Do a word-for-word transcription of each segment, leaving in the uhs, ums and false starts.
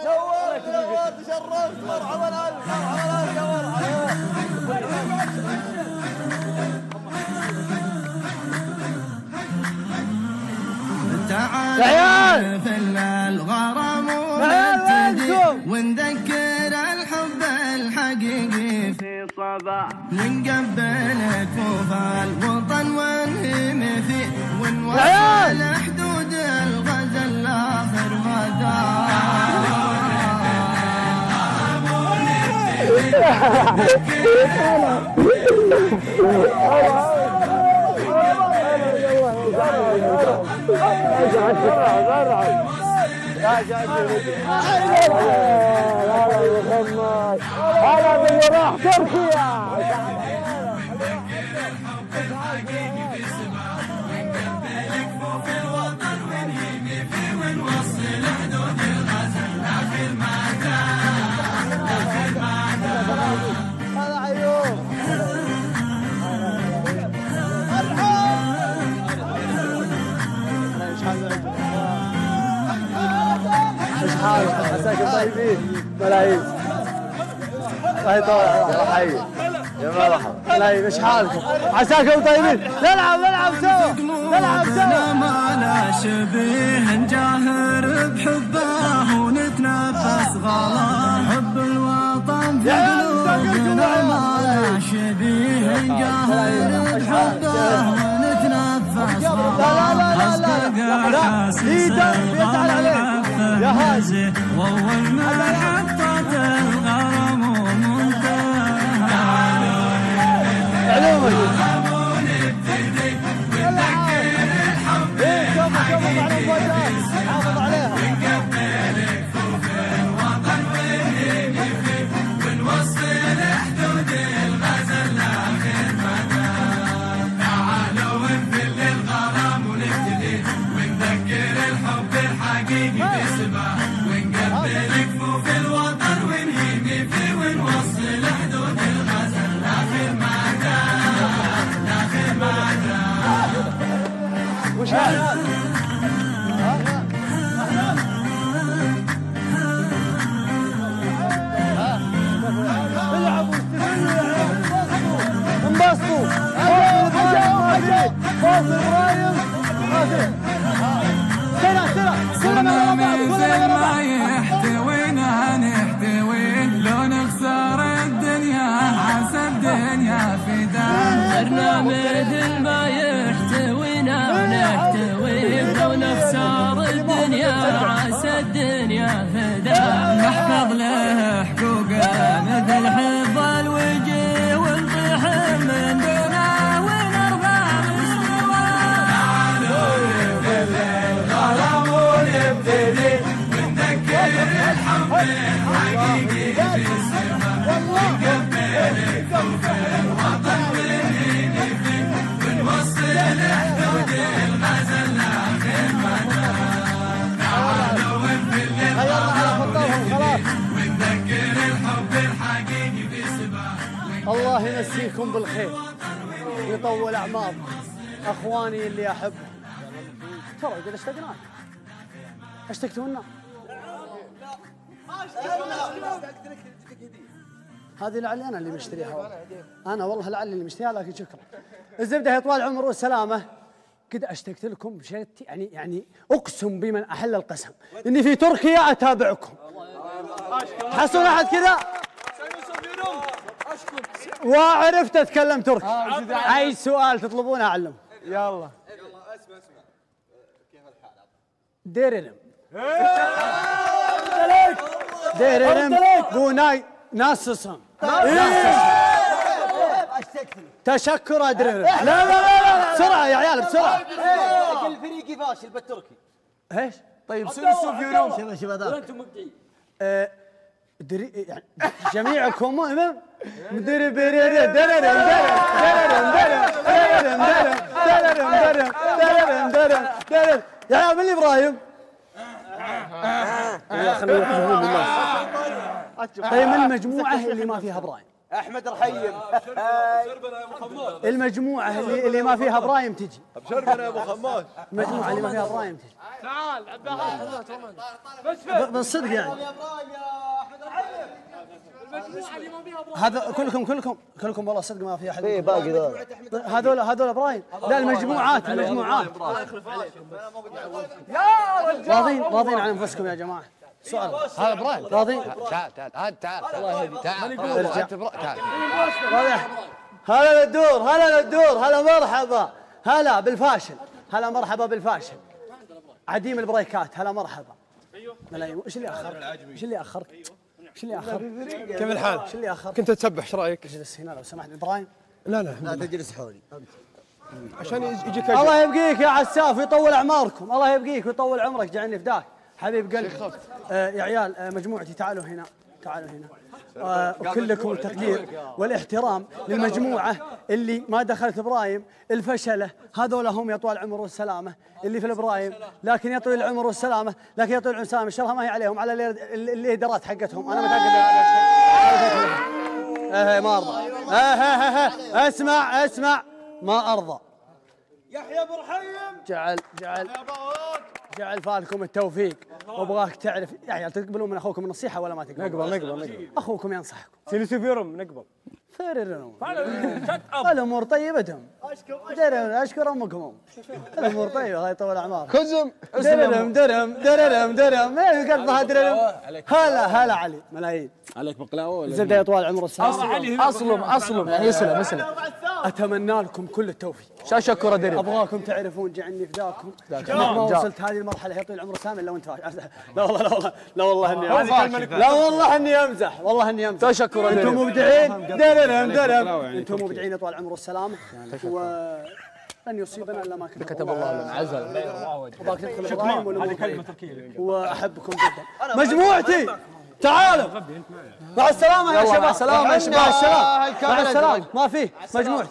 نورت نورت شرفت مرحبا الف مرحبا الف تعال في الغرام ونبتدي ونذكر الحب الحقيقي في صباح ونقبل كفوف الوطن ونهم فيه ونوصل حدود الغزل لاخر مدى. هذا اللي راح تركيا. هذا عيوب. ايش حالك؟ عساكم طيبين؟ ملايين. الله يطول عمرك حي. يا مرحبا. ملايين ايش حالكم؟ عساكم طيبين؟ نلعب نلعب سوا. نلعب سوا. ما لا شبيه نجاهر بحبه ونتنفس غلا حب الوطن في قلوبنا ما لا شبيه نجاهر بحبه ونتنفس غلا اصدق حاسس الغلا يا هادي واول ما حطت الغرام ومنتهى علومك ونبتدي ونذكر الحب حافظ عليها ونقبل كفوف الوطن ونهم فيه ونوصل حدود الغزل لاخر مدى. تعالوا ونفل الغرام ونبتدي ونذكر الحب الحقيقي باسمه ونقبل كفوف الوطن ونهم فيه ونوصل حدود الغزل لاخر مدى لاخر مدى. وش هذا؟ العبوا انبسطوا. فاصل ابراهيم فاصل سرع سرع سرع مثل ما يحتوينا نحتوي لو نخسر الدنيا عسى الدنيا فداء. صرنا مثل ما يحتوينا نحتوي لو نخسر الدنيا عسى الدنيا فداء. نحفظ له حقوقه مثل حفظ الوجه ونطيح من دونه ونرفع مستواه. تعالوا نفل الغرام ونبتدي ونذكر الحب الحقيقي باسمه ونقبل كفوف الوطن ونهم فيه ونوصل حدود الغزل لاخر مدى. تعالوا ونفل الغرام ونذكر الحب الحقيقي باسمه. الله يمسيكم بالخير ويطول اعماركم اخواني اللي احبهم. ترى قد اشتقنا. اشتقتونا؟ هذه لعلي انا اللي مشتريها. انا والله لعلي اللي مشتريها لكن شكرا. الزبده يا طوال العمر والسلامه. قد اشتقت لكم بشيء يعني يعني اقسم بمن احل القسم اني في تركيا اتابعكم. تحسون احد كذا؟ وعرفت اتكلم تركي. اي سؤال تطلبونه اعلم. يلا اسمع اسمع كيف الحال؟ ديريرم ديريرم بوناي ناسسم تشكر ادريرم. لا لا لا بسرعه يا عيال بسرعه. الفريق فاشل بالتركي. ايش؟ طيب سنسو فيروم شباب شباب وانتم مبدعين. دري يعني جميعكم مهم مدري بريري دررم دررم دررم دررم دررم دررم دررم دررم. يا عيال من ابراهيم؟ خلينا يحفظون الناس. طيب من المجموعه اللي ما فيها ابراهيم؟ احمد رحيم. المجموعه اللي, اللي ما فيها ابراهيم تجي. ابشربنا يا ابو خماس. المجموعه اللي ما فيها ابراهيم تجي. تعال عبد الله بالصدق يعني. يا ابراهيم يا احمد رحيم. المجموعه اللي ما فيها ابراهيم. هذا كلكم كلكم كلكم والله صدق ما في احد. ايه باقي ذول. هذول هذول ابراهيم. لا المجموعات المجموعات. يا رجال راضين راضين عن انفسكم يا جماعه. سؤال هذا ابراهيم راضين تعال تعال هذا تعال الله يهديك تعال ارجع. أنت برا- تعال واضح. هلا للدور هلا للدور هلا مرحبا هلا بالفاشل هلا مرحبا بالفاشل عديم البريكات هلا مرحبا. ملايين ايش اللي اخر؟ ايش اللي اخر؟ ايش اللي اخر؟ كيف الحال؟ ايش اللي اخر؟ كنت تسبح ايش رايك؟ اجلس هنا لو سمحت ابراهيم. لا لا لا تجلس حولي. عشان يج- يجيك أجر. الله يبقيك يا عساف ويطول اعماركم الله يبقيك ويطول عمرك جعلني فداك حبيب قلبي. آه يا عيال آه مجموعتي تعالوا هنا تعالوا هنا. آه وكلكم التقدير والاحترام للمجموعه اللي ما دخلت ابراهيم الفشله هذول هم يا طوال العمر والسلامه اللي في الابراهيم لكن يا طويل العمر والسلامه لكن يا طويل العمر والسلامه الشرها ما هي عليهم على الادارات حقتهم انا متاكد من هذا الشيء. ايه ما ارضى ايه ايه ايه اسمع اسمع ما ارضى. يحيى ابو رحيم. جعل جعل جعل فالكم التوفيق وابغاك تعرف يا عيال تقبلون من اخوكم النصيحه ولا ما تقبلون؟ نقبل نقبل نقبل. اخوكم ينصحكم. سيلسي فيرم نقبل. فررون الامور طيبه دم اشكر اشكر امكم الامور طيبه الله يطول اعمارك. كزم درم درم درم درم ايه قلبها درم. هلا هلا علي ملايين عليك بقلاوه ولا الزبده يا طوال العمر والسلامه. اصلم اصلم يعني يسلم يسلم اتمنى لكم كل التوفيق. شاشكر ادري ابغاكم تعرفون جعلني فداكم ما وصلت هذه المرحله يا طويل العمر والسلامه الا وانت فاش. لا والله لا والله لا والله اني امزح لا والله اني امزح والله اني امزح. تشكر ادري انتم مبدعين درم درم انتم مبدعين يا طوال العمر والسلامه ولن يصيبنا الا ما كتب الله الله لنا عزل وباك تدخل ابراهيم والامور طيبه واحبكم جدا. مجموعتي تعالوا مع السلامه يا شباب. السلامة يا شباب. مع السلامه مع السلامه ما فيه مجموعتي.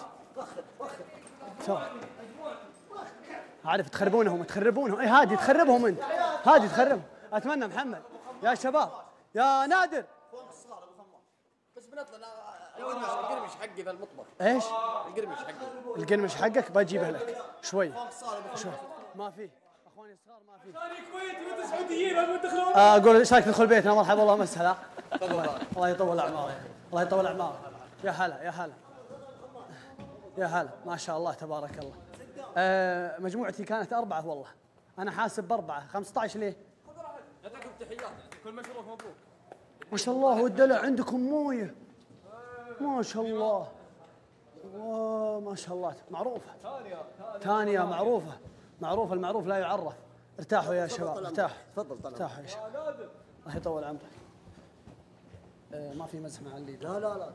عارف تخربونهم تخربونهم اي هادي تخربهم انت هادي تخربهم. اتمنى محمد يا شباب يا نادر بس بنطلع القرمش حقي في المطبخ. ايش؟ القرمش حقي القرمش حقك بجيبه لك شوي شوي ما فيه اخواني الصغار ما فيه. الكويت وانت سعوديين المنتخب. آه، اقول ايش رايك تدخل بيتنا مرحبا والله مسهلا. الله يطول اعمارك الله يطول اعمارك. يا هلا يا هلا يا هلا ما شاء الله تبارك الله. آه مجموعتي كانت أربعة والله أنا حاسب بأربعة خمسة عشر ليه؟ يعطيكم تحيات كل مشروف مبروك. ما شاء الله والدلع عندكم موية ما شاء الله. ما شاء الله معروفة ثانية معروفة معروفة المعروف لا يعرف. ارتاحوا يا شباب ارتاحوا تفضل طال ارتاحوا يا شباب الله يطول عمرك. آه ما في مزح مع اللي لا لا لا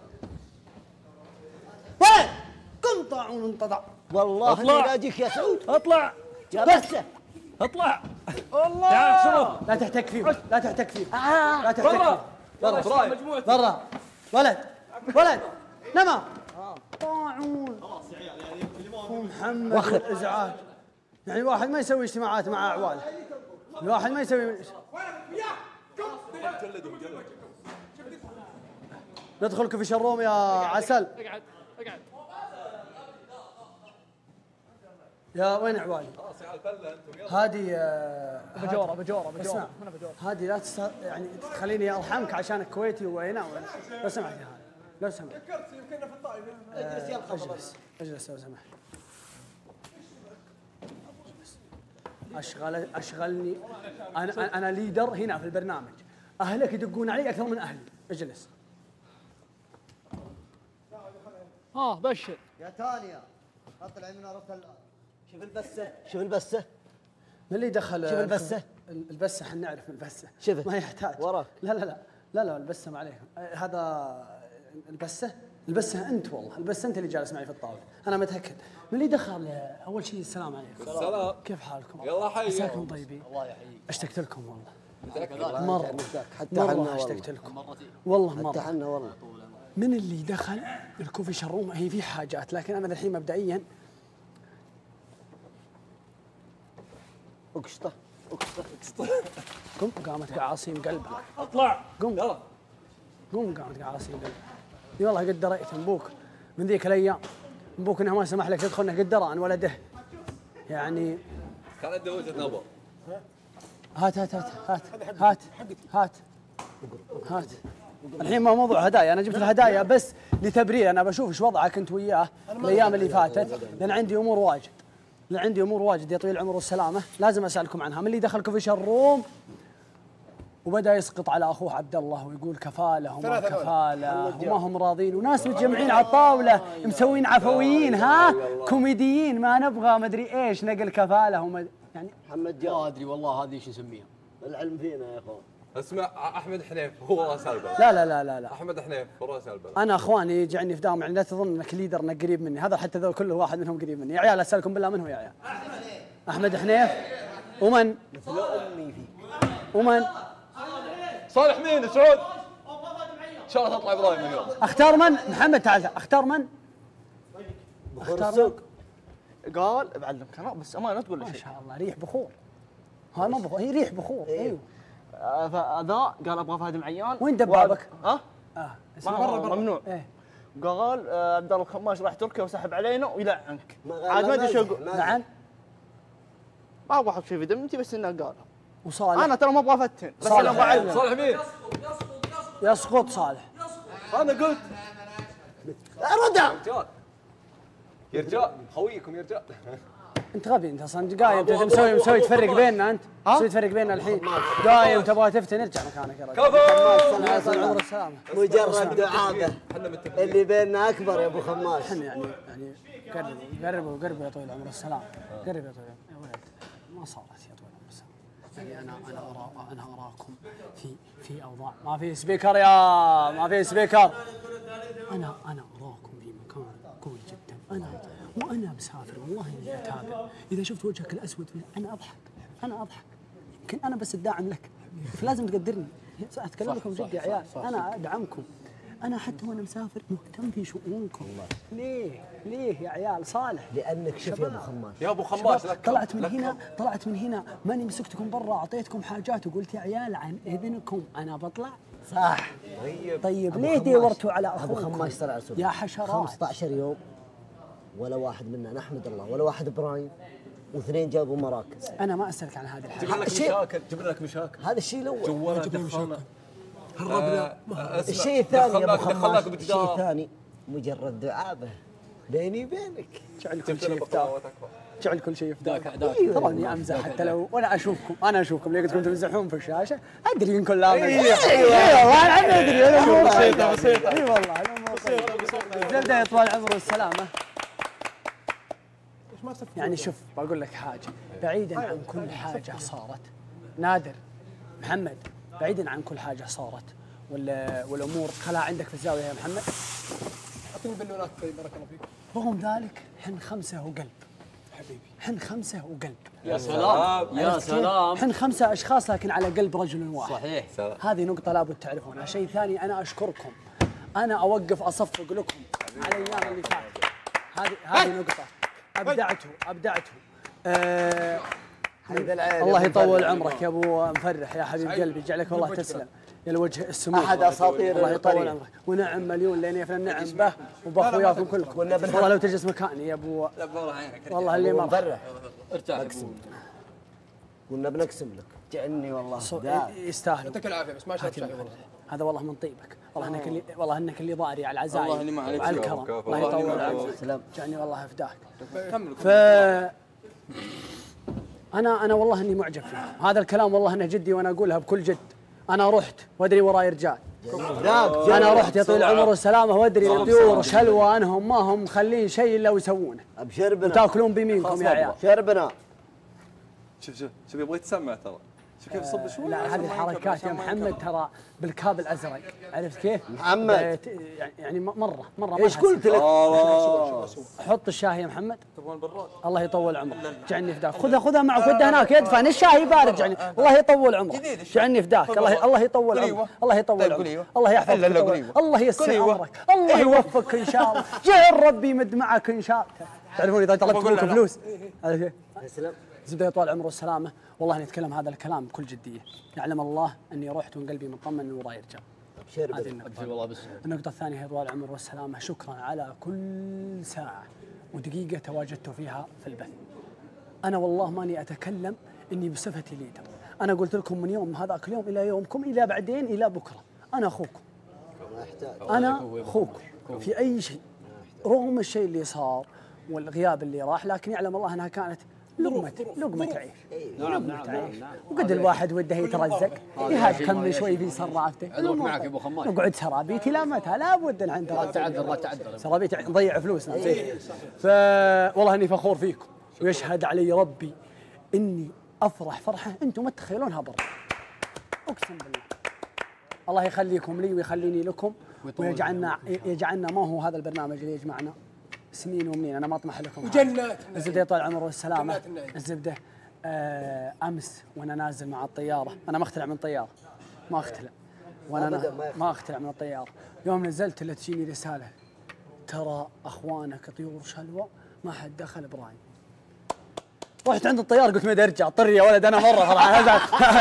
وين؟ قم طاعون انتضع والله اني راجيك يا سعود. اطلع يا بسه اطلع والله تعال شوف لا تحتك فيهم لا تحتك فيهم لا تحتك فيهم برا برا ولد ولد نما طاعون ومحمد والازعاج يعني واحد ما يسوي اجتماعات مع اعواله الواحد ما يسوي ندخل كوفي شروم يا عسل. اقعد اقعد يا وين عوالي؟ هذه بجوره بجوره اسمع هذه لا تست... يعني تخليني ارحمك عشانك كويتي وهنا لو سمحت يا هذا لو سمحت ذكرت يمكننا في الطائف. اجلس يا اجلس اجلس لو سمحت. اشغل اشغلني انا انا ليدر هنا في البرنامج اهلك يدقون علي اكثر من اهلي. اجلس. اه بشر يا تانيا اطلع من عرفت الان. شوف البسه شوف البسه من اللي دخل شوف البسه البسه احنا نعرف البسه شوف ما يحتاج وراك. لا لا لا لا لا البسه ما عليكم هذا البسه البسه انت والله البسه انت اللي جالس معي في الطاوله انا متاكد. من اللي دخل اول شيء السلام عليكم. السلام. كيف حالكم؟ يلا حي. عساكم طيبين. الله يحييك. اشتقت لكم والله مره حتى حنا مره والله اشتقت لكم والله حتى مره. حنا والله. من اللي دخل الكوفي شروم هي في حاجات لكن انا الحين مبدئيا اقشطه اقشطه اقشطه. قم قامت قعاصيم قلبك اطلع قم يلا قم قامت قعاصيم قلبك اي والله قد دريت ابوك من ذيك الايام، ابوك انه ما سمح لك تدخل انه قد درى عن ولده. يعني كان عنده وجهه نظر. هات هات هات هات هات هات هات الحين ما موضوع هدايا، انا جبت الهدايا بس لتبرير، انا بشوف ايش وضعك انت وياه الايام اللي فاتت، لان عندي امور واجد، لان عندي امور واجد يا طويل العمر والسلامه لازم اسالكم عنها. من اللي دخلكم في شروم وبدا يسقط على اخوه عبد الله ويقول كفاله وما كفاله وما هم راضين، وناس متجمعين على الطاوله مسوين عفويين، ها كوميديين، ما نبغى مدري ايش نقل كفاله وما يعني. محمد جاب ما ادري والله هذه ايش نسميها. العلم فينا يا اخوان. اسمع احمد حنيف هو راس البلد. لا لا لا لا لا احمد حنيف هو راس البلد. انا اخواني يجعني في دام، يعني لا تظن انك ليدر انك قريب مني، هذا حتى ذول كل واحد منهم قريب مني. يا عيال اسالكم بالله من هو يا عيال؟ احمد حنيف. ومن؟ مثل امي فيك. ومن؟ صالح مين سعود؟ ان شاء الله تطلع ابراهيم اليوم. اختار من؟ محمد تعال اختار من؟ بخور السوق. قال بعلمك انا بس امانه تقول لي ما شيء. شاء الله ريح بخور. هاي ما بخور، هي ريح بخور. ايوه. آه، فذا قال ابغى فهد العيان. وين دبابك؟ ها؟ اه برا برا ممنوع. ايه قال آه، عبد الله الخماش راح تركيا وسحب علينا ويلعنك. ما- عاد ما ادري شو ما- اقول. ما- لعن ما ابغى احط شيء في دمتي بس انه قال. وصالح. انا ترى ما ابغى افتن بس صالح. انا ابغى اعلم. صالح مين؟ يسقط صالح. انا قلت ردع. رجال يا رجال خويكم يا رجال. انت غبي انت اصلا قايم، انت مسوي مسوي تفرق بيننا، انت مسوي تفرق بيننا الحين، قايم تبغى تفتن، ارجع مكانك يا رجل. الله يطول عمر السلامه. مجرد دعابه اللي بيننا اكبر يا ابو خماس. احنا يعني يعني قربوا قربوا قربوا يا طويل العمر السلام، قرب يا طويل العمر. يا ولد ما صارت يا طويل العمر السلام، يعني انا انا ارى انا اراكم في في اوضاع ما في سبيكر، يا ما في سبيكر. انا انا اراكم في مكان قوي جدا، انا وانا مسافر والله اني اتابع، اذا شفت وجهك الاسود انا اضحك، انا اضحك، يمكن انا بس الداعم لك، فلازم تقدرني. اتكلم لكم جد يا عيال، انا ادعمكم، انا حتى وانا مسافر مهتم في شؤونكم. ليه؟ ليه يا عيال؟ صالح لانك شوف يا ابو خماس. يا ابو خماس لك طلعت من هنا، طلعت من هنا ماني مسكتكم برا، اعطيتكم حاجات وقلت يا عيال عن اذنكم انا بطلع. صح. طيب أبو ليه خماس. دورتوا على ابو اخوكم خماس ترى على يا حشرات؟ خمسة عشر يوم ولا واحد منا نحمد الله، ولا واحد ابراهيم، واثنين جابوا مراكز. انا ما اسالك عن هذه جبنا الحاجه. لك الشيء- مشاكل جبنا لك مشاكل هذا الشيء الاول. جوانا دخلنا هربنا. آه، اسمع، الشيء الثاني يا ابو دخلناك- خماس، دخلناك الشيء بجدار. الثاني مجرد دعابه بيني وبينك. جعل كل جبت شيء لك يفتاح، بقاوات اكبر. جعل كل شيء يفتاح. أيوة. تراني امزح حتى لو وانا اشوفكم، انا اشوفكم اللي قلتكم تمزحون في الشاشه، ادري انكم لا اي والله انا ادري الامور بسيطه بسيطه. اي والله الامور بسيطه. زبده يا طوال العمر والسلامه. يعني شوف بقول لك حاجه، بعيدا عن كل حاجه صارت، نادر محمد، بعيدا عن كل حاجه صارت ولا والامور خلاها عندك في الزاويه يا محمد، اعطيني بالونات طيب بارك الله فيك. رغم ذلك حن خمسه وقلب حبيبي، حن خمسه وقلب. يا سلام يا سلام، حن خمسه اشخاص لكن على قلب رجل واحد. صحيح. هذه نقطه لابد تعرفونها. شيء ثاني انا اشكركم، انا اوقف اصفق لكم على الايام اللي فاتت. هذه هذه نقطه ابدعتوا ابدعتوا. آه الله يطول عمرك يا ابو مفرح يا حبيب قلبي، يجعلك والله تسلم يا الوجه السمو. احد اساطير الله يطول القريه. عمرك، ونعم مليون لين يفنى النعم به وباخوياكم كلكم. والله لو تجلس مكاني يا ابو، لا بورا عينك والله اللي ما مفرح. ارتاح قلنا بنقسم لك. جعني والله. صو- يستاهلوا. يعطيك العافيه بس ما شربت شاي والله. هذا والله من طيبك، والله انك اللي والله انك اللي ضاري على العزايم والله اللي ما عليك وعلى شكر. الكرم. والله الله اللي يطول ما عليك عمرك. سلام. جاني والله يفداك. كمل ف انا انا والله اني معجب فيه، هذا الكلام والله انه جدي وانا اقولها بكل جد. انا رحت وادري وراي رجال، انا رحت يا طويل العمر والسلامه وادري الطيور شلوى انهم ما هم مخلين شيء الا ويسوونه، ابشر بنا. وتاكلون بيمينكم يا عيال. شربنا. شوف شوف شوف يبغى يتسمع ترى. شوف كيف صب شوي. لا هذه الحركات يا محمد ترى بالكاب الازرق، عرفت كيف؟ محمد. بت- يعني يعني مره مره ما ايش لها قلت لك؟ حط الشاي يا محمد. تبغون براد؟ الله يطول عمرك، جعلني فداك. خذها خذها معك، ودها هناك يدفن الشاي بارد. جعني الله يطول عمرك، جعلني فداك. الله الله يطول عمرك، الله يطول عمرك، الله يحفظك، الله ييسر امرك، الله يوفقك ان شاء الله، جعل ربي يمد معك ان شاء الله. تعرفون اذا طلبت منكم فلوس تسلم. زبده يطول العمر والسلامه، والله اني اتكلم هذا الكلام بكل جديه، يعلم الله اني رحت وقلبي مطمن من وراي رجال. ابشر هذه النقطة. والله بس النقطة الثانية يا طوال العمر والسلامة، شكرا على كل ساعة ودقيقة تواجدت فيها في البث. أنا والله ماني أتكلم إني بصفتي ليدر، أنا قلت لكم من يوم هذاك اليوم إلى يومكم إلى بعدين إلى بكرة، أنا أخوكم. ما يحتاج. أنا أخوكم في أي شيء، رغم الشيء اللي صار والغياب اللي راح، لكن يعلم الله أنها كانت لقمة لقمة عيش. نعم نعم نعم نعم. وقد الواحد وده يترزق يهكم شوي في سرافته. أدرك معك يا أبو خماس. نقعد سرابيتي لا متى لا بد عند لا تعذر لا تعذر. سرابيتي نضيع فلوسنا. ف والله اني فخور فيكم، ويشهد علي ربي اني افرح فرحه انتم ما تتخيلونها برا. اقسم بالله. الله يخليكم لي ويخليني لكم ويجعلنا يجعلنا ما هو هذا البرنامج اللي يجمعنا سنين ومنين. انا ما اطمح لكم وجنات الزبده طال العمر والسلامه. جنات النعيم. الزبده آه امس وانا نازل مع الطياره، انا ما اختلع من طياره، ما اختلع وانا أبداً نا- ما يختلع. ما اختلع من الطياره. يوم نزلت الا تجيني رساله، ترى اخوانك طيور شلوى ما حد دخل براين. رحت عند الطيار قلت ما ارجع اضطر يا ولد انا مره فرحان.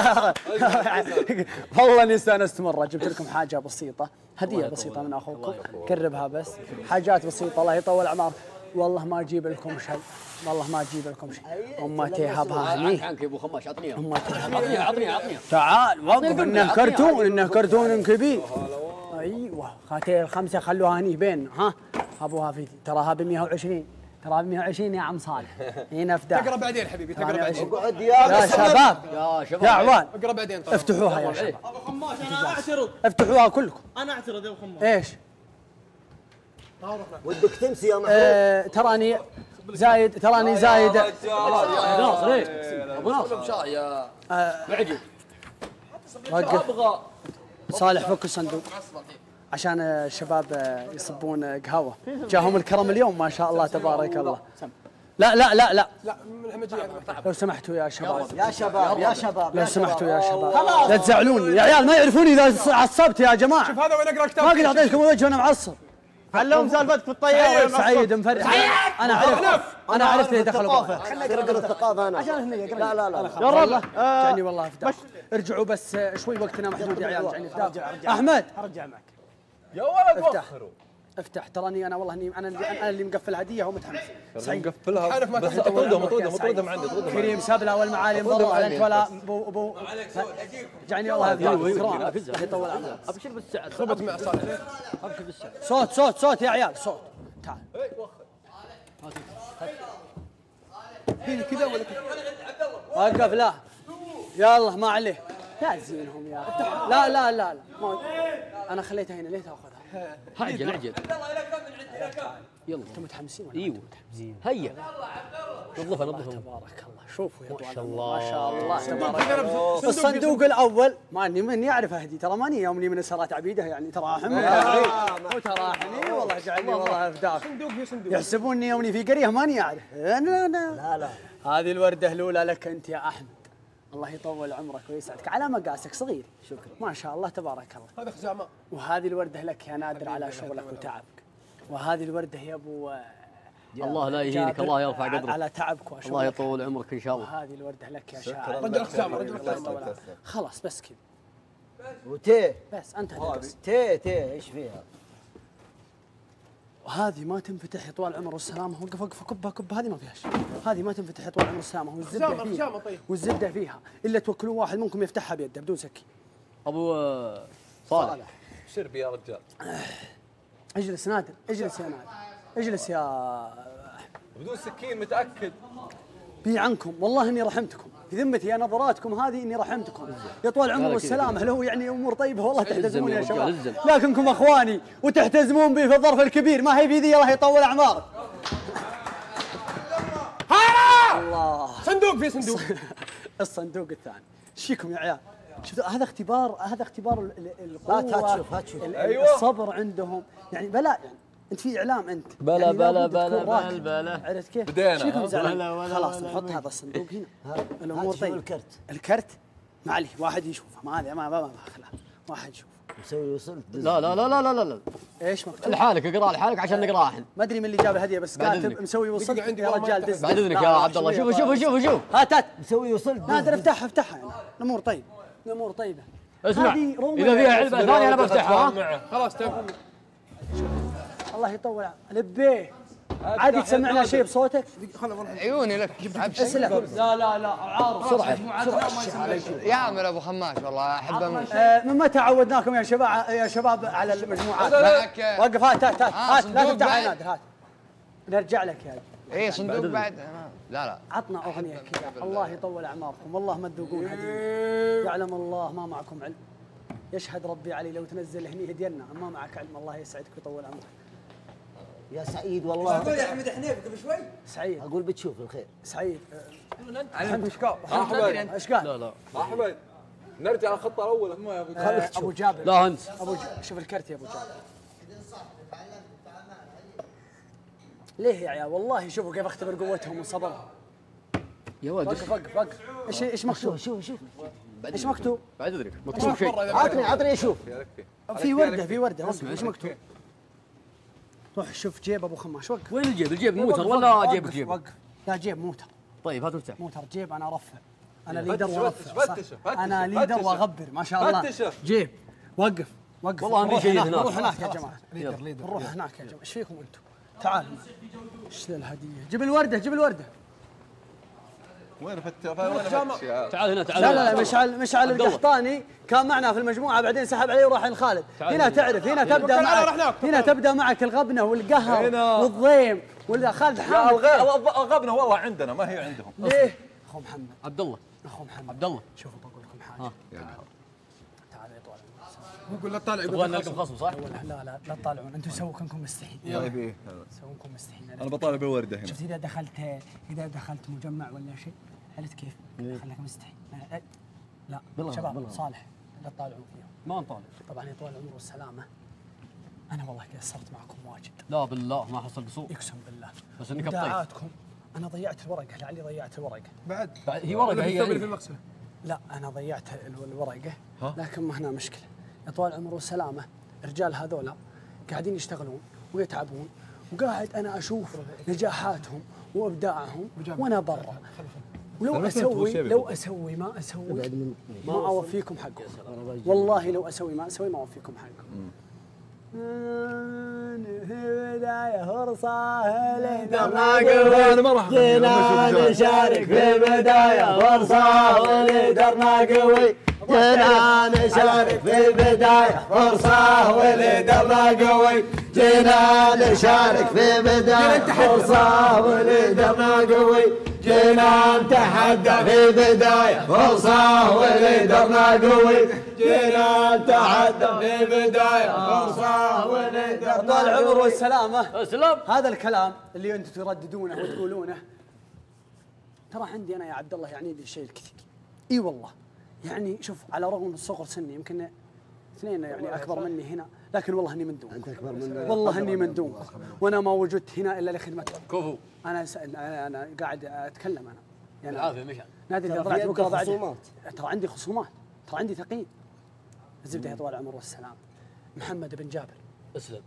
والله اني استانست مره. جبت لكم حاجه بسيطه، هديه بسيطه من اخوكم، قربها بس، حاجات بسيطه الله يطول اعمار. والله ما اجيب لكم شيء، والله ما اجيب لكم شيء. امه تهبها هني، عنك يا ابو خماش اعطني امه تهبها. اعطني اعطني اعطني. تعال وقف قلبي، انه أعطني، كرتون، انه كرتون كبير. ايوه خاتين الخمسه خلوها هني بين ها ابوها في تراها ب مئة وعشرين، تراها ب مئة وعشرين يا عم صالح. هنا افتح تقرا بعدين حبيبي تقرا بعدين. اقعد يا يا شباب يا شباب يا عوان اقرا بعدين طبعا. افتحوها يا شباب، ابو خماس انا اعترض، افتحوها كلكم. انا اعترض يا ابو خماس. ايش؟ ودك تمسي يا محمود. آه تراني زايد، تراني زايد. ابو ناصر ايه ابو ناصر يا معجب. وقف ابغى صالح فك الصندوق عشان الشباب يصبون قهوه. جاهم الكرم اليوم ما شاء الله تبارك الله. لا لا لا لا لا من الهمجيه هذا محتاج. لو سمحتوا يا شباب، يا شباب يا شباب لو يا سمحتوا يا شباب. شباب لا تزعلوني يا عيال، ما يعرفوني اذا عصبت يا جماعه. شوف هذا وين اقرا كتاب. ما قد اعطيتكم الوجه وانا معصب. علمهم سالفتك في الطياره. سعيد مفرح. انا عرفت انا عرفت اللي دخلوا براي. خلينا نقرا الثقافه انا عشان هنا يقرأ. لا لا لا يا رب جاني والله افتح. ارجعوا بس شوي وقتنا محدود يا عيال. جاني افتح. احمد ارجع معك. يا ولد افتح وخروا. افتح. تراني انا والله اني انا اللي انا اللي مقفل هديه ومتحمس. سعيد مقفلها عارف ما بس تطلع. اطردهم اطردهم اطردهم عندي اطردهم كريم سبله والمعالي مضر ولا انت ولا ابو ابو جاني والله شكرا يطول عمرك. ابشر بالسعد ربط مع صالح. ابشر بالسعد. صوت صوت صوت يا عيال صوت. تعال فيني كذا ولا كذا. وقف. لا يلا ما عليه. لا تزينهم يا اخي. لا لا لا لا ما- انا خليتها هنا ليه تاخذها؟ عجل عجل يلا انتم متحمسين ولا ايوه هيا نظفها نظفها. تبارك الله. شوفوا يا طوال الله. ما شاء الله تبارك الله. الصندوق الاول ما اني من يعرف اهدي، ترى ماني يومني من السرات عبيده يعني، ترى حمي وترى حمي والله جعلني والله افداك. صندوق في صندوق. يحسبوني يومني في قريه ماني اعرف. لا لا لا لا هذه الورده الاولى لك انت يا احمد، الله يطول عمرك ويسعدك على مقاسك صغير. شكرا ما شاء الله تبارك الله. هذا خزامه. وهذه الورده لك يا نادر على شغلك وتعبك. وهذه الورده يا ابو الله لا يهينك جابر الله يرفع على- قدرك على تعبك وشغلك. الله يطول عمرك ان شاء الله. وهذه الورده لك يا شاعر. رجل خزامه رجل الله خزامه. يطول عمرك. خلاص بس كذا وتي بس انت هتقص. تي تي ايش فيها؟ وهذه ما تنفتح يا طوال العمر والسلامه. وقف وقف كبها كبها. هذه ما فيها شيء. هذه ما تنفتح يا طوال العمر والسلامه. والزبده خزامة- فيها خزامة طيب. والزبده فيها الا توكلون واحد منكم يفتحها بيده بدون سكين. ابو آه، صالح شربي يا رجال. اجلس نادر اجلس يا نادر اجلس يا بدون سكين متاكد. بي عنكم والله اني رحمتكم في ذمتي يا نظراتكم هذه اني رحمتكم يا طوال العمر لا، والسلامه. لو يعني امور طيبه والله تحتزمون يا يا رجال، شباب، الزم. لكنكم اخواني وتحتزمون بي في الظرف الكبير. ما هي في ذي الله يطول اعمارك. الله. صندوق في صندوق. الصندوق الثاني ايش فيكم يا عيال؟ شفتوا هذا اختبار، هذا اختبار ال- ال- القوه. هات- هات شوف- هات شوف. ال- أيوة. الصبر عندهم يعني بلا يعني انت في اعلام انت بلا يعني بلا لابد بلا تكون راكب. بلا بلا. عرفت كيف؟ بدينا، ايش فيكم ها؟ زعلانين؟ خلاص نحط هذا الصندوق هنا. الامور هات شوف طيبه. الكرت. الكرت ما عليه واحد يشوفه، ما هذا ما ما ما خلاص واحد يشوف. مسوي وصلت دز. لا لا لا لا لا لا لا ايش مكتوب؟ لحالك اقرا لحالك عشان نقراها احنا. ما ادري من اللي جاب الهديه بس بعد كاتب إذنك. مسوي وصلت دقيقة عندي يا والله ما رجال يفتح. دز. بعد اذنك لا، يا لا، عبد الله شوية شوف شوف طيب. شوف شوف هات هات مسوي وصلت دز. نادر افتحها افتحها الامور طيبه الامور طيبه. اسمع هذه رومي. اذا فيها علبه ثانيه انا بفتحها. خلاص تمام. الله يطول لبيه عادي تسمعنا شيء بصوتك. عيوني لك. اسلم. لا لا لا عارف بسرعه يا عامر ابو خماش والله احبه من آه، من متى عودناكم يا شباب يا شباب على المجموعات؟ معك وقف هات هات هات, آه، هات لا صندوق تفتح يا بعد. نادر هات. نرجع لك يا اي صندوق بعد. لا لا عطنا اغنيه كذا. الله يطول اعماركم والله ما تذوقون هديه. يعلم الله ما معكم علم. يشهد ربي علي لو تنزل هني هدينا ما معك علم. الله يسعدك ويطول عمرك. يا سعيد والله. يا احمد حنيف قبل شوي. سعيد اقول بتشوف الخير. سعيد علم اشكال. احمد ايش قال؟ لا لا احمد نرجع الخطه الاولى. آه، ابو جابر. لا انت ابو ج... شوف الكرت يا ابو جابر. ليه يا عيال والله شوفوا كيف اختبر قوتهم وصبرهم. يا ولد وقف وقف وقف. ايش ايش مكتوب؟ شوف شوف ايش مكتوب؟ بعد ادري مكتوب شيء. عطني عطني اشوف. في ورده في ورده اسمع ايش مكتوب؟ روح شوف جيب ابو خماش وقف. وين الجيب؟ الجيب موتر وقف، ولا وقف، جيب وقف، جيب؟ وقف. لا جيب موتر. طيب هات افتح. موتر جيب انا ارفع. انا ليدر فتش، وارفع فتش، صح؟ فتش، فتش، انا ليدر فتش. واغبر ما شاء الله. فتشه. جيب وقف وقف. والله عندي نروح شيء هناك، هناك. نروح هناك يا جماعه. ليدر ليدر. نروح هناك يا جماعه. ايش فيكم انتم؟ تعال. ايش ذا الهديه؟ جيب الورده جيب الورده. وين فتش وين فتش يا تعال هنا تعال لا لا لا مشعل مشعل القحطاني كان معنا في المجموعه بعدين سحب عليه وراح لخالد. هنا تعرف هنا تبدا معك هنا تبدا معك الغبنه والقهر هنا. والضيم ولا خالد لا حامد. الغبنه والله عندنا ما هي عندهم. ليه؟ اخو محمد عبد الله اخو محمد عبد الله شوفوا بقول لكم حاجه. تعالوا يا طوال. يقول لا تطالع تبغى يقول نلقى خصم صح؟ لا لا لا تطالعون انتم سووا كانكم مستحيين. طيب سووا كانكم مستحيين. انا بطالع بالورده هنا. شفت اذا دخلت اذا دخلت مجمع ولا شيء عرفت كيف؟ خليك مستحي. لا شباب صالح لا تطالعون فيهم. ما نطالع. طبعا يطول العمر والسلامه. انا والله قصرت معكم واجد. لا بالله ما حصل قصور. يقسم بالله. بس انك طيب. وداعاتكم انا ضيعت الورقه لعلي ضيعت الورقه. بعد بعد- هي ورقه هي في هي. المغسله. لا انا ضيعت ال- الورقه لكن ما هنا مشكله. يطول العمر والسلامه الرجال هذولا قاعدين يشتغلون ويتعبون وقاعد انا اشوف نجاحاتهم وابداعهم وانا برا. ولو اسوي لو اسوي ما اسوي ما اوفيكم حقكم. والله لو اسوي ما اسوي ما اوفيكم حقكم. في بداية فرصة ليدرنا قوي جينا نشارك في بداية فرصة وليدرنا قوي جينا نشارك في بداية فرصة وليدرنا قوي جينا نشارك في بداية فرصة وليدرنا قوي جينا نتحدى في بداية فرصة وليدرنا قوي جينا نتحدى في بداية فرصة وليدرنا طول العمر والسلامة. اسلم. هذا الكلام اللي انتم ترددونه وتقولونه ترى عندي انا يا عبد الله يعني لي الشيء الكثير. اي والله يعني شوف على رغم صغر سني يمكن اثنين يعني اكبر مني هنا لكن والله اني من دونكم. انت اكبر مني. والله اني من دونكم وانا ما وجدت هنا الا لخدمتكم. كفو. انا س... انا انا قاعد اتكلم انا يعني العافيه مشعل. نادي ترى اذا في طلعت عندك بكره بعد خصومات. ترى عندي خصومات ترى عندي ثقيل. الزبده يا طوال العمر والسلام محمد بن جابر اسلم.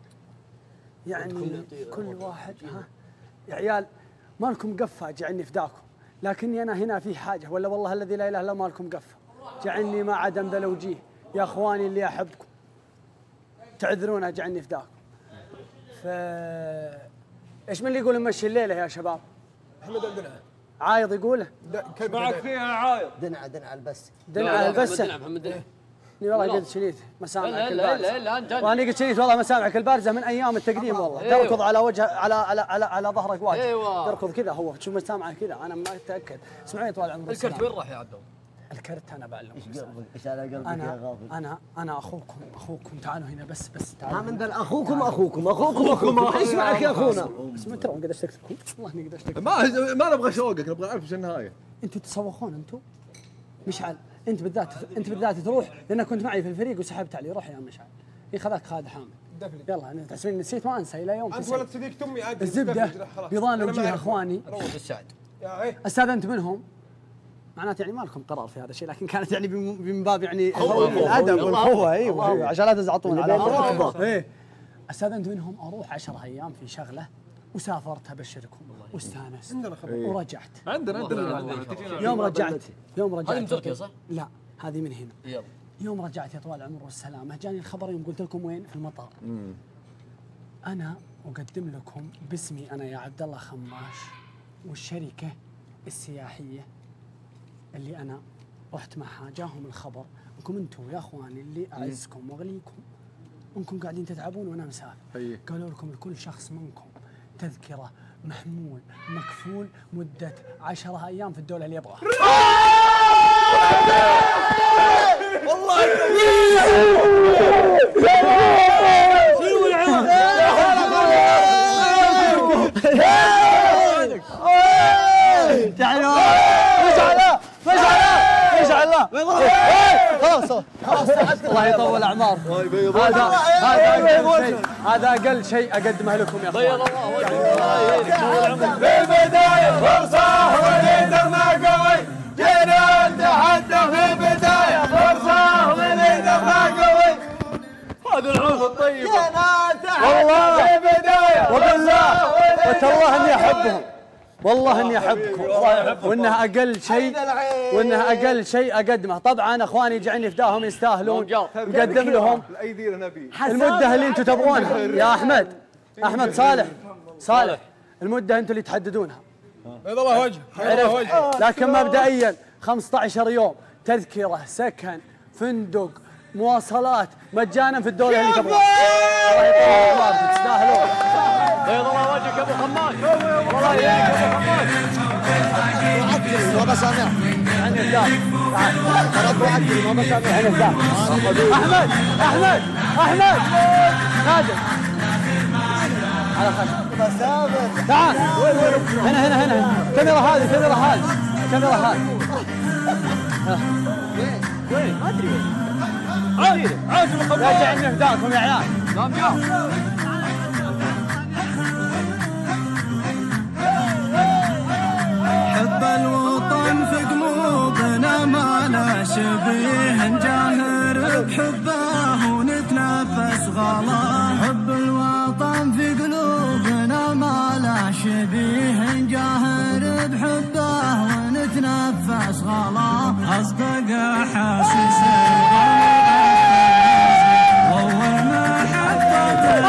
يعني كل واحد ها يا عيال ما لكم قفه جعلني فداكم لكني انا هنا في حاجه ولا والله الذي لا اله الا ما لكم قفه جعلني ما عدم ذا لوجيه يا اخواني اللي احبكم تعذرون اجعلني فداكم. ف ايش من اللي يقول نمشي الليله يا شباب؟ محمد الدنعه عايض يقوله معك فيها عايض. دنعه دنعه البس. دنعه البسه. نعم محمد. اني والله قد شريت مسامعك لا البارزه. لا لا انت. وانا قد شريت والله مسامعك البارزه من ايام التقديم والله. أيوة. تركض على وجه على على على, على ظهرك واجد. أيوة. تركض كذا هو تشوف مسامعك كذا انا ما اتاكد. اسمعي طوال عمرك. الكرت وين راح يا عبد الله؟ الكرت انا بعلمك. ايش قلبك ايش على قلبك يا انا غافل. انا انا اخوكم اخوكم تعالوا هنا بس بس ما تعالوا. من ذا اخوكم اخوكم اخوكم اخوكم ايش معك يا اخونا؟ اسمع ترى قد اشتكتكم والله اني قد اشتكتكم. ما ما نبغى شوقك نبغى نعرف ايش النهايه. انتم تسوقون انتم مشعل انت بالذات انت بالذات تروح لانك كنت معي في الفريق وسحبت علي روح يا مشعل. اي خذاك خالد حامد. يلا انا تحسبين نسيت ما انسى الى يوم انت تسعين. ولد صديق امي عاد الزبده بيضان وجيه اخواني السعد. يا ايه استاذنت منهم معناته يعني ما لكم قرار في هذا الشيء لكن كانت يعني من باب يعني الادب والقوه ايوه عشان لا تزعطون على اخر. ايه استاذنت منهم اروح عشرة ايام في شغله وسافرت ابشركم واستانست ورجعت. عندنا عندنا يوم رجعت يوم رجعت هذه من تركيا صح؟ لا هذه من هنا. يلا. يوم رجعت يا طوال العمر والسلامه جاني الخبر يوم قلت لكم وين في المطار. مم. انا اقدم لكم باسمي انا يا عبد الله خماش والشركه السياحيه اللي انا رحت معها، جاهم الخبر انكم انتم يا اخواني اللي اعزكم واغليكم انكم قاعدين تتعبون وانا مسافر. أيه. قالوا لكم لكل شخص منكم تذكره محمول مكفول مده عشرة ايام في الدوله اللي يبغاها. والله تعالوا مشعله مشعله مشعله خلاص خلاص الله يطول اعمار. هذا هذا هذا اقل شيء اقدمه لكم يا اخوان. بيض الله وجهك في البدايه فرصه وليد ما قوي جينا نتحدى في البدايه فرصه وليد ما قوي هذا العود الطيب والله في البدايه وبالله وتالله اني احبهم والله اني احبكم وانها اقل شيء وانها اقل شيء اقدمه. طبعا اخواني جعلني فداهم يستاهلون نقدم لهم الايدي نبي المده اللي انتم تبغونها يا احمد احمد صالح صالح المده انتم اللي تحددونها. بيض الله وجهك بيض الله وجهك. لكن مبدئيا خمسة عشر يوم تذكره سكن فندق مواصلات مجانا في الدوله اللي تبغونها. الله يطول عمركم تستاهلون. بيض الله وجهك يا ابو خماس والله يا ابو خماس. معدل ما بسامع عن الدار ترى معدل ما بسامع عن الدار. احمد احمد احمد نادر على خشب بسامع تعال هنا هنا هنا كاميرا هذه كاميرا هذه كاميرا هذه وين؟ ما ادري وين. عادي عادي الخبر. راجع اني فداكم يا عيال. نعم يا حب الوطن في قلوبنا ما لا شبيه نجاهر بحبه ونتنفس غلا. حب الوطن في قلوبنا ما لا شبيه نجاهر بحبه ونتنفس غلا. أصدق أحاسيس وأول ما حطيت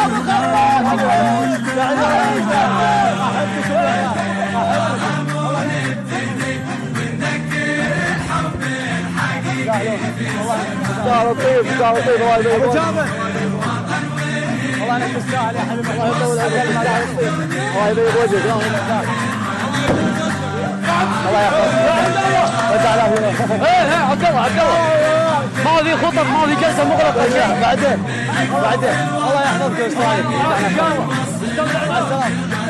دار طيب دار طيب الله يبارك فيك. والله انك تستاهل يا حبيبي. الله يطول عمرك. الله يبارك وجهك. الله يحفظك. رجع له ايه ايه عبد الله عبد الله ما في خطط ما في جلسه مغلقه بعدين بعدين الله يحفظك يا استاذ. مع السلامه.